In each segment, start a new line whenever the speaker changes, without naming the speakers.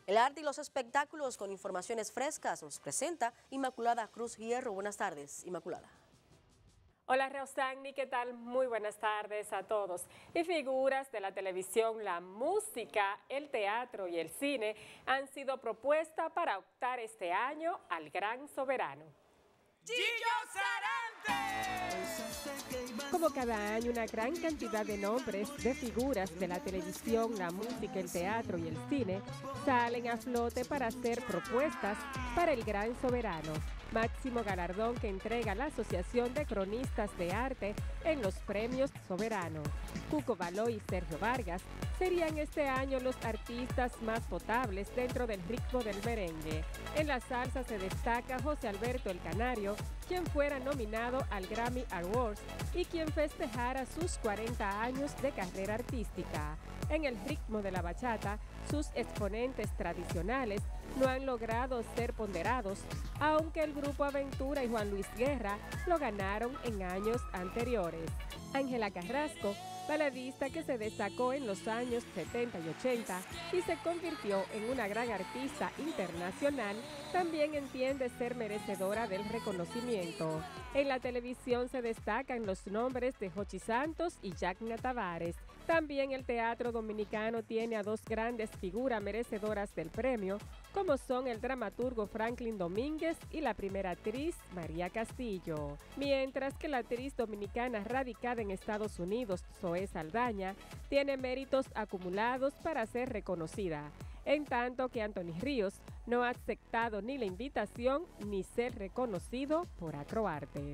El arte y los espectáculos con informaciones frescas nos presenta Inmaculada Cruz Hierro. Buenas tardes, Inmaculada.
Hola Rosani, ¿qué tal? Muy buenas tardes a todos. Y figuras de la televisión, la música, el teatro y el cine han sido propuestas para optar este año al Gran Soberano.
¡Gillo Sarante!
Como cada año, una gran cantidad de nombres de figuras de la televisión, la música, el teatro y el cine salen a flote para hacer propuestas para el Gran Soberano, máximo galardón que entrega la Asociación de Cronistas de Arte en los Premios Soberano. Cuco Baló y Sergio Vargas serían este año los artistas más potables dentro del ritmo del merengue. En la salsa se destaca José Alberto el Canario, quien fuera nominado al Grammy Awards y quien festejara sus 40 años de carrera artística. En el ritmo de la bachata, sus exponentes tradicionales no han logrado ser ponderados, aunque el Grupo Aventura y Juan Luis Guerra lo ganaron en años anteriores. Ángela Carrasco, baladista que se destacó en los años 70 y 80 y se convirtió en una gran artista internacional, también entiende ser merecedora del reconocimiento. En la televisión se destacan los nombres de Jochi Santos y Yagna Tavares. También el teatro dominicano tiene a dos grandes figuras merecedoras del premio, como son el dramaturgo Franklin Domínguez y la primera actriz María Castillo. Mientras que la actriz dominicana radicada en Estados Unidos, Zoe Saldaña, tiene méritos acumulados para ser reconocida, en tanto que Anthony Ríos no ha aceptado ni la invitación ni ser reconocido por Acroarte.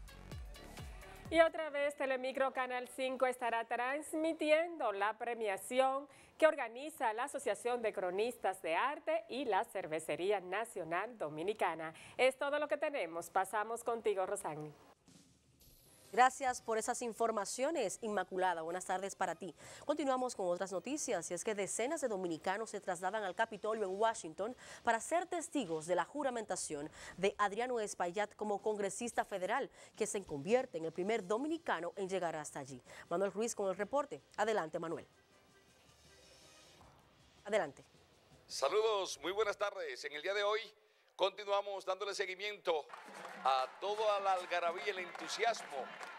Y otra vez Telemicro Canal 5 estará transmitiendo la premiación que organiza la Asociación de Cronistas de Arte y la Cervecería Nacional Dominicana. Es todo lo que tenemos. Pasamos contigo, Rosani.
Gracias por esas informaciones, Inmaculada. Buenas tardes para ti. Continuamos con otras noticias, y es que decenas de dominicanos se trasladan al Capitolio en Washington para ser testigos de la juramentación de Adriano Espaillat como congresista federal, que se convierte en el primer dominicano en llegar hasta allí. Manuel Ruiz con el reporte. Adelante, Manuel. Adelante.
Saludos, muy buenas tardes. En el día de hoy continuamos dándole seguimiento a toda la algarabía y el entusiasmo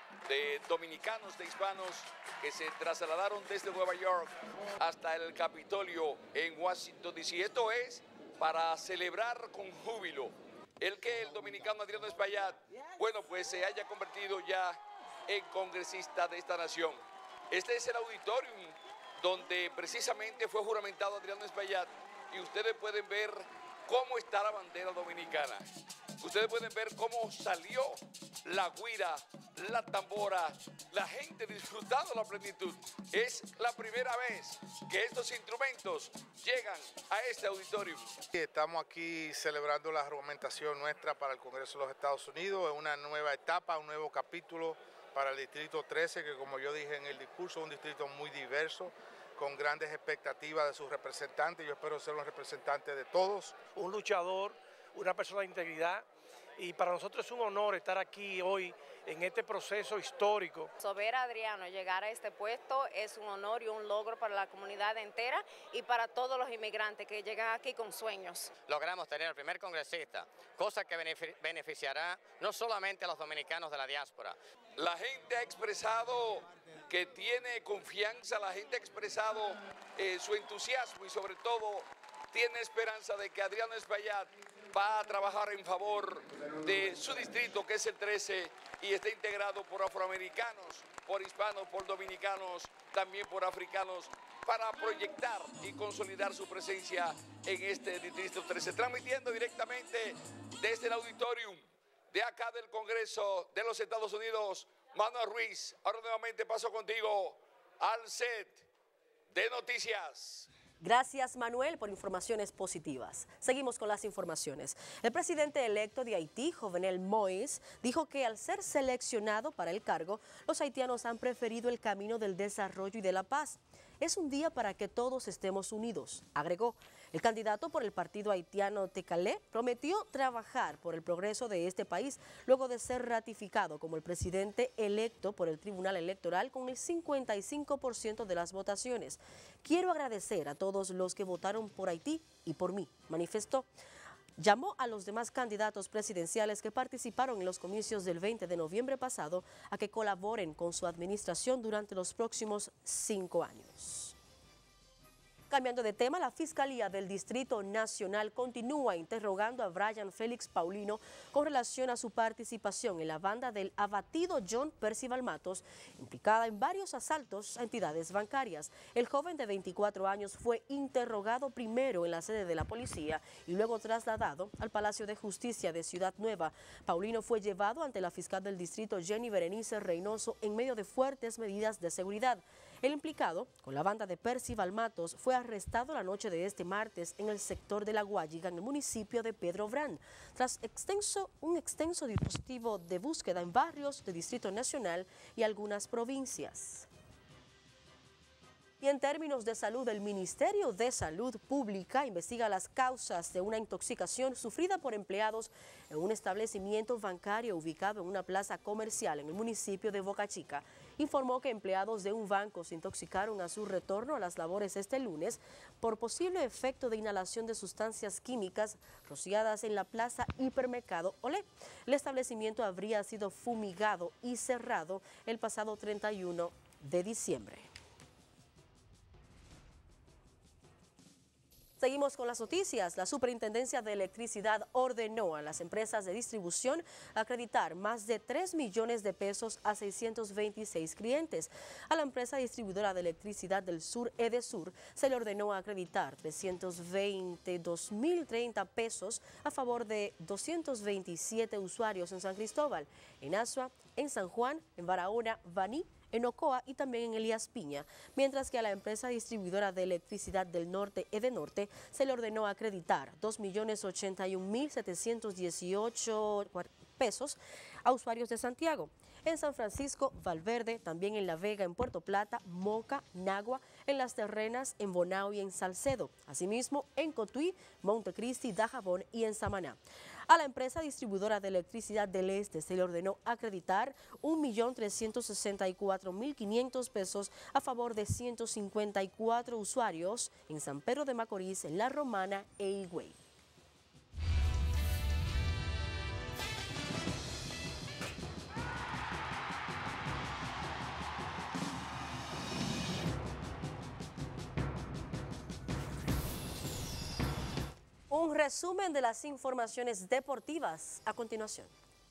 de dominicanos, de hispanos que se trasladaron desde Nueva York hasta el Capitolio en Washington, D.C. Esto es para celebrar con júbilo el que el dominicano Adriano Espaillat, bueno, pues se haya convertido ya en congresista de esta nación. Este es el auditorium donde precisamente fue juramentado Adriano Espaillat, y ustedes pueden ver cómo está la bandera dominicana. Ustedes pueden ver cómo salió la guira, la tambora, la gente disfrutando la plenitud. Es la primera vez que estos instrumentos llegan a este auditorio.
Estamos aquí celebrando la juramentación nuestra para el Congreso de los Estados Unidos. Es una nueva etapa, un nuevo capítulo para el Distrito 13, que como yo dije en el discurso, es un distrito muy diverso, con grandes expectativas de sus representantes. Yo espero ser un representante de todos.
Un luchador, una persona de integridad, y para nosotros es un honor estar aquí hoy en este proceso histórico.
Ver a Adriano llegar a este puesto es un honor y un logro para la comunidad entera y para todos los inmigrantes que llegan aquí con sueños.
Logramos tener el primer congresista, cosa que beneficiará no solamente a los dominicanos de la diáspora.
La gente ha expresado que tiene confianza, la gente ha expresado su entusiasmo y sobre todo tiene esperanza de que Adriano Espaillat va a trabajar en favor de su distrito, que es el 13, y está integrado por afroamericanos, por hispanos, por dominicanos, también por africanos, para proyectar y consolidar su presencia en este distrito 13. Transmitiendo directamente desde el auditorium de acá del Congreso de los Estados Unidos, Manuel Ruiz. Ahora nuevamente paso contigo al set de noticias.
Gracias, Manuel, por informaciones positivas. Seguimos con las informaciones. El presidente electo de Haití, Jovenel Moïse, dijo que al ser seleccionado para el cargo, los haitianos han preferido el camino del desarrollo y de la paz. Es un día para que todos estemos unidos, agregó. El candidato por el partido haitiano Tecalé prometió trabajar por el progreso de este país luego de ser ratificado como el presidente electo por el Tribunal Electoral con el 55% de las votaciones. Quiero agradecer a todos los que votaron por Haití y por mí, manifestó. Llamó a los demás candidatos presidenciales que participaron en los comicios del 20 de noviembre pasado a que colaboren con su administración durante los próximos 5 años. Cambiando de tema, la Fiscalía del Distrito Nacional continúa interrogando a Brian Félix Paulino con relación a su participación en la banda del abatido John Percival Matos, implicada en varios asaltos a entidades bancarias. El joven de 24 años fue interrogado primero en la sede de la policía y luego trasladado al Palacio de Justicia de Ciudad Nueva. Paulino fue llevado ante la fiscal del distrito Jenny Berenice Reynoso en medio de fuertes medidas de seguridad. El implicado con la banda de Percival Matos fue arrestado la noche de este martes en el sector de La Guayiga, en el municipio de Pedro Brán, tras un extenso dispositivo de búsqueda en barrios del Distrito Nacional y algunas provincias. Y en términos de salud, el Ministerio de Salud Pública investiga las causas de una intoxicación sufrida por empleados en un establecimiento bancario ubicado en una plaza comercial en el municipio de Boca Chica. Informó que empleados de un banco se intoxicaron a su retorno a las labores este lunes por posible efecto de inhalación de sustancias químicas rociadas en la plaza Hipermercado Olé. El establecimiento habría sido fumigado y cerrado el pasado 31 de diciembre. Seguimos con las noticias. La Superintendencia de Electricidad ordenó a las empresas de distribución acreditar más de 3 millones de pesos a 626 clientes. A la empresa distribuidora de electricidad del sur, Edesur, se le ordenó acreditar 322.030 pesos a favor de 227 usuarios en San Cristóbal, en Azua, en San Juan, en Barahona, Baní, en Ocoa y también en Elías Piña, mientras que a la empresa distribuidora de electricidad del norte, Edenorte, se le ordenó acreditar 2.081.718 pesos a usuarios de Santiago. En San Francisco, Valverde, también en La Vega, en Puerto Plata, Moca, Nagua, en Las Terrenas, en Bonao y en Salcedo. Asimismo, en Cotuí, Montecristi, Dajabón y en Samaná. A la empresa distribuidora de electricidad del Este se le ordenó acreditar 1.364.500 pesos a favor de 154 usuarios en San Pedro de Macorís, en La Romana e Higüey. Un resumen de las informaciones deportivas a continuación.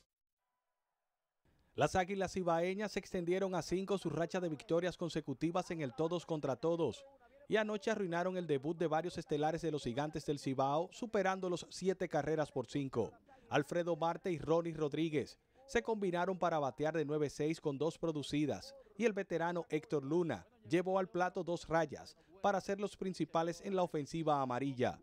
Las Águilas Cibaeñas extendieron a 5 su racha de victorias consecutivas en el todos contra todos y anoche arruinaron el debut de varios estelares de los Gigantes del Cibao, superándolos 7 carreras por 5. Alfredo Marte y Ronnie Rodríguez se combinaron para batear de 9-6 con 2 producidas y el veterano Héctor Luna llevó al plato 2 rayas para ser los principales en la ofensiva amarilla.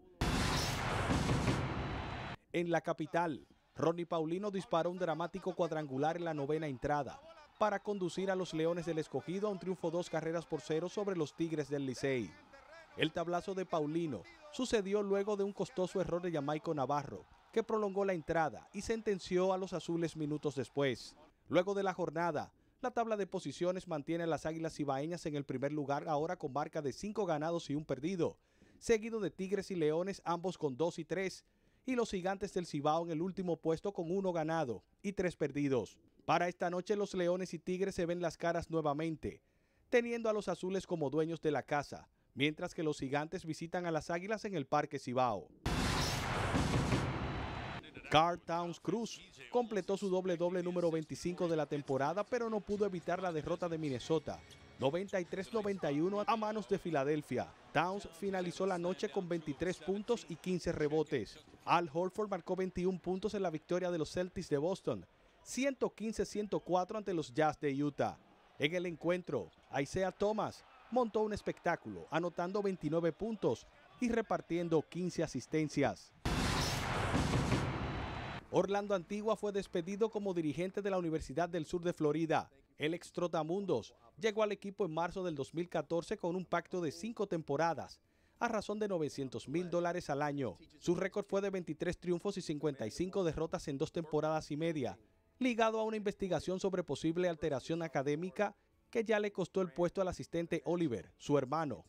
En la capital, Ronnie Paulino disparó un dramático cuadrangular en la 9ª entrada para conducir a los Leones del Escogido a un triunfo 2 carreras por 0 sobre los Tigres del Licey. El tablazo de Paulino sucedió luego de un costoso error de Jamaico Navarro, que prolongó la entrada y sentenció a los azules minutos después. Luego de la jornada, la tabla de posiciones mantiene a las Águilas Cibaeñas en el primer lugar, ahora con marca de 5 ganados y 1 perdido, seguido de Tigres y Leones, ambos con 2 y 3, y los Gigantes del Cibao en el último puesto con 1 ganado y 3 perdidos. Para esta noche los Leones y Tigres se ven las caras nuevamente, teniendo a los azules como dueños de la casa, mientras que los Gigantes visitan a las Águilas en el Parque Cibao. Karl Towns Cruz completó su doble-doble número 25 de la temporada, pero no pudo evitar la derrota de Minnesota, 93-91 a manos de Filadelfia. Towns finalizó la noche con 23 puntos y 15 rebotes. Al Horford marcó 21 puntos en la victoria de los Celtics de Boston, 115-104 ante los Jazz de Utah. En el encuentro, Isaiah Thomas montó un espectáculo, anotando 29 puntos y repartiendo 15 asistencias. Orlando Antigua fue despedido como dirigente de la Universidad del Sur de Florida. El ex Trotamundos llegó al equipo en marzo del 2014 con un pacto de 5 temporadas, a razón de $900,000 al año. Su récord fue de 23 triunfos y 55 derrotas en 2 temporadas y media, ligado a una investigación sobre posible alteración académica que ya le costó el puesto al asistente Oliver, su hermano.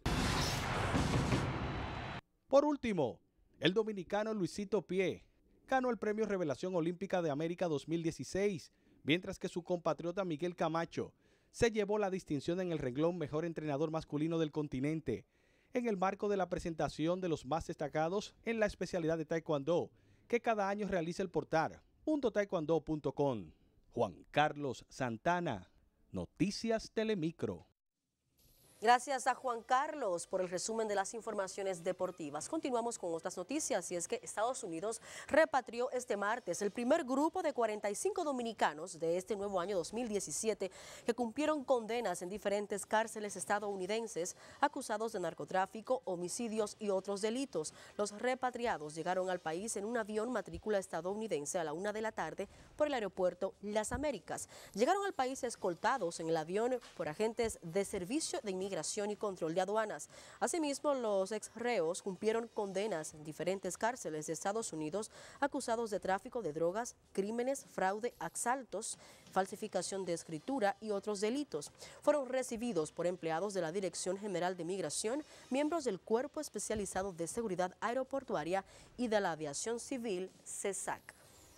Por último, el dominicano Luisito Pie ganó el Premio Revelación Olímpica de América 2016, mientras que su compatriota Miguel Camacho se llevó la distinción en el renglón Mejor Entrenador Masculino del Continente, en el marco de la presentación de los más destacados en la especialidad de Taekwondo, que cada año realiza el portal mundotaekwondo.com. Juan Carlos Santana, Noticias Telemicro.
Gracias a Juan Carlos por el resumen de las informaciones deportivas. Continuamos con otras noticias y es que Estados Unidos repatrió este martes el primer grupo de 45 dominicanos de este nuevo año 2017 que cumplieron condenas en diferentes cárceles estadounidenses acusados de narcotráfico, homicidios y otros delitos. Los repatriados llegaron al país en un avión matrícula estadounidense a la 1 de la tarde por el aeropuerto Las Américas. Llegaron al país escoltados en el avión por agentes de Servicio de Inmigración y Control de Aduanas. Asimismo, los ex reos cumplieron condenas en diferentes cárceles de Estados Unidos acusados de tráfico de drogas, crímenes, fraude, asaltos, falsificación de escritura y otros delitos. Fueron recibidos por empleados de la Dirección General de Migración, miembros del Cuerpo Especializado de Seguridad Aeroportuaria y de la Aviación Civil, CESAC.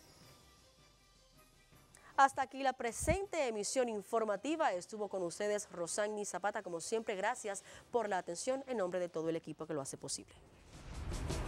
Hasta aquí la presente emisión informativa. Estuvo con ustedes Rosani Zapata. Como siempre, gracias por la atención en nombre de todo el equipo que lo hace posible.